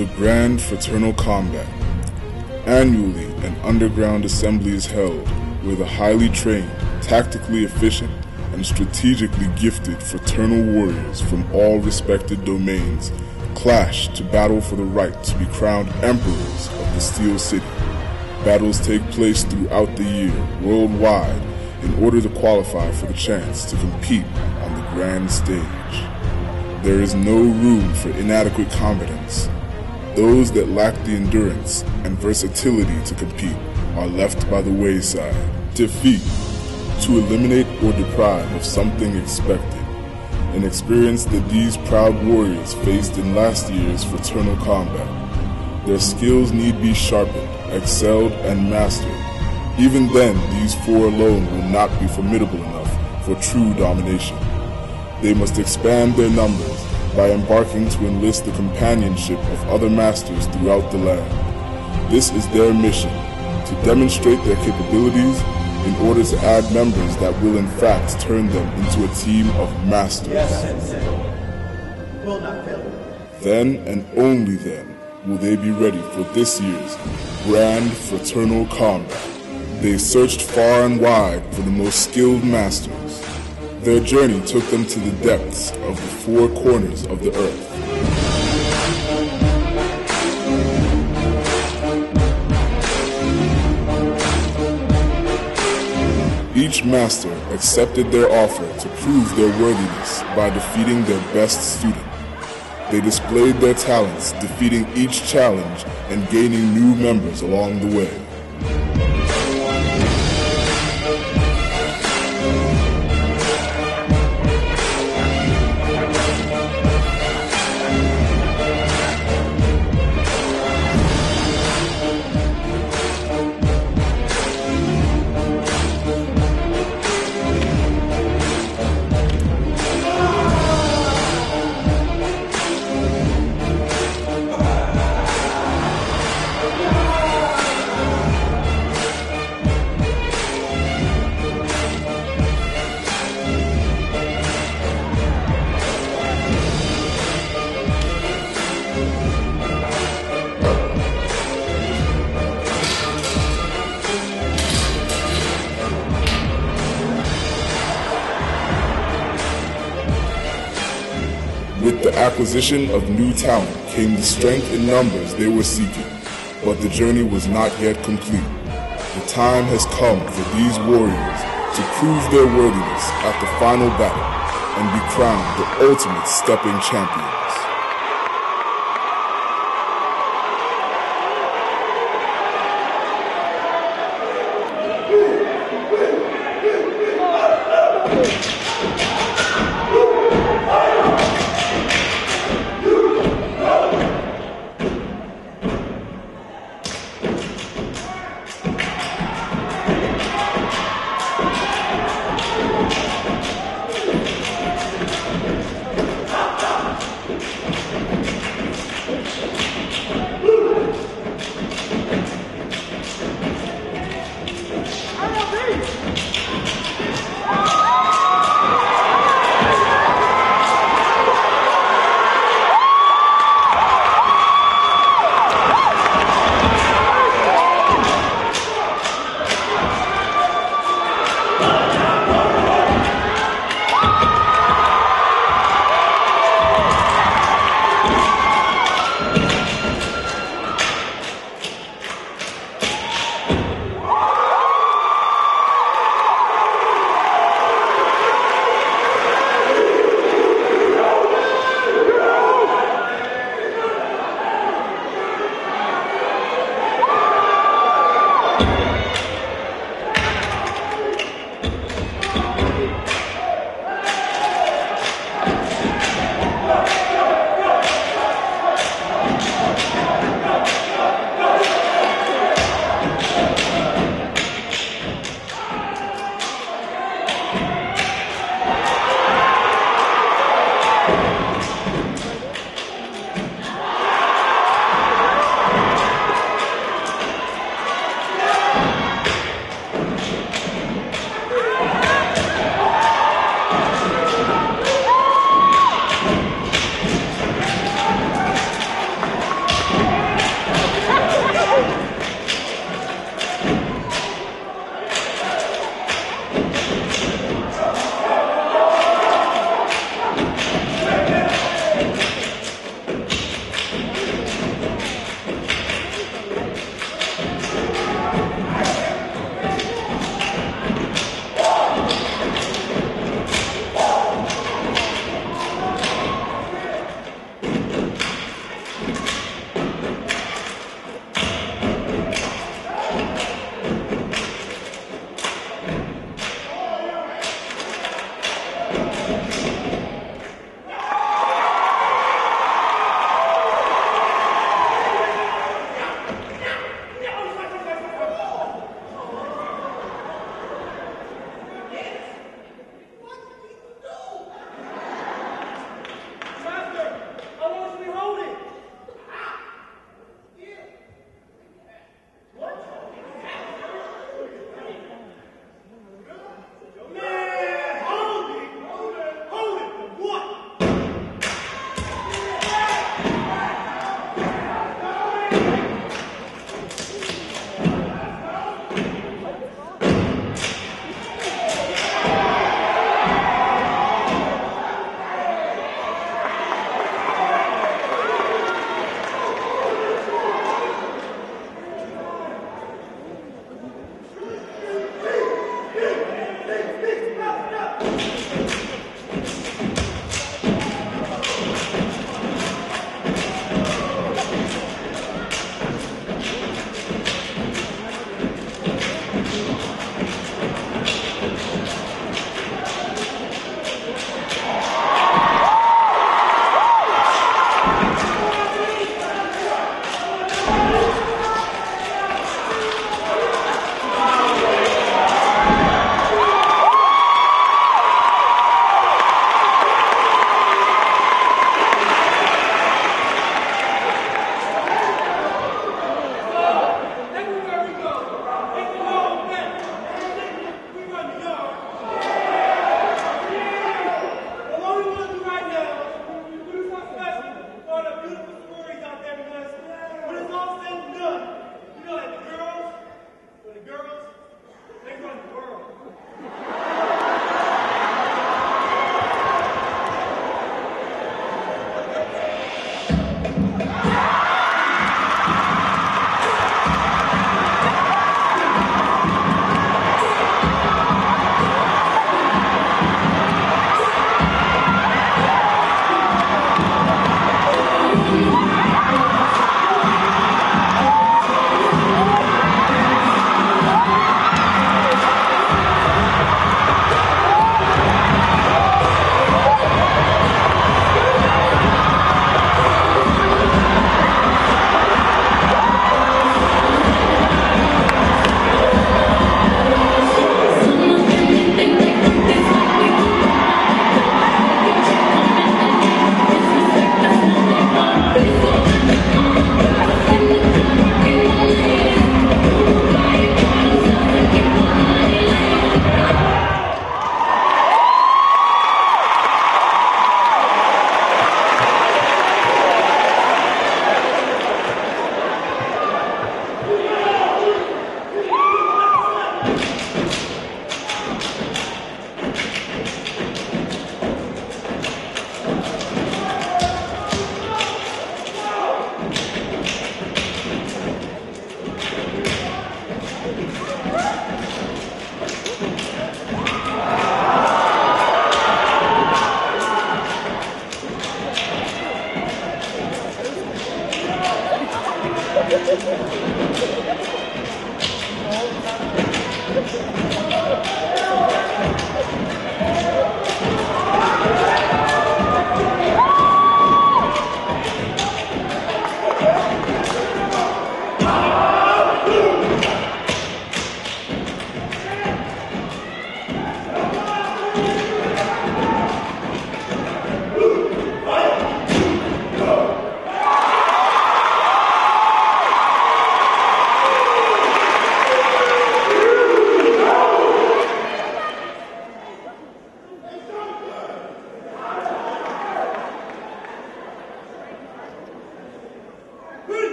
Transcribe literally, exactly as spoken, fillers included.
The Grand Fraternal Combat. Annually, an underground assembly is held where the highly trained, tactically efficient, and strategically gifted fraternal warriors from all respected domains clash to battle for the right to be crowned emperors of the Steel City. Battles take place throughout the year, worldwide, in order to qualify for the chance to compete on the grand stage. There is no room for inadequate combatants. Those that lack the endurance and versatility to compete are left by the wayside. Defeat, to eliminate or deprive of something expected, an experience that these proud warriors faced in last year's fraternal combat. Their skills need be sharpened, excelled, and mastered. Even then, these four alone will not be formidable enough for true domination. They must expand their numbers by embarking to enlist the companionship of other masters throughout the land. This is their mission, to demonstrate their capabilities in order to add members that will in fact turn them into a team of masters. Yes, Sensei. Will not fail. Then and only then will they be ready for this year's Grand Fraternal Combat. They searched far and wide for the most skilled masters. Their journey took them to the depths of the four corners of the earth. Each master accepted their offer to prove their worthiness by defeating their best student. They displayed their talents, defeating each challenge and gaining new members along the way. With the acquisition of new talent came the strength in numbers they were seeking, but the journey was not yet complete. The time has come for these warriors to prove their worthiness at the final battle and be crowned the ultimate stepping champion.